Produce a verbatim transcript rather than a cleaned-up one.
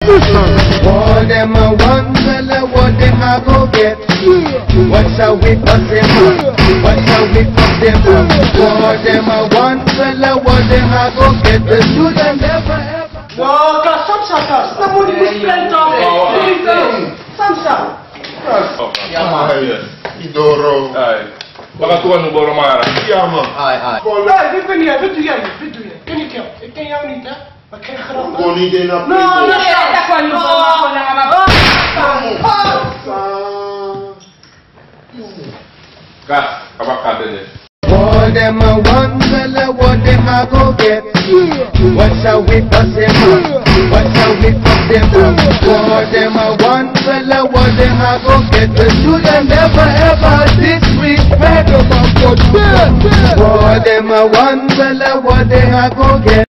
What them a one fella, what them a go get? What shall we fuss them up? What shall we fuss them up? What them a one fella, what them a go get? The student never ever. No, kas samsa kas. Na moet ik spreken. Samsa. Ja man. Idoro. Ai. Baka tuan nu boro mara. Ja man. Ai ai. Nee, dit ben jij. Dit doe jij niet. Dit doe jij. Ken ik jou? Ik ken jou niet hè. Maar ik geen grap. Gewoon niet in dat. No, no, dat kan niet. Gas, abaka dene. What them a one fella, what them a go get? What shall we fuss them up? What shall we fuss them up? What them a one fella, what them a go get? The student never ever disrespect. What them a one fella, what they a go get?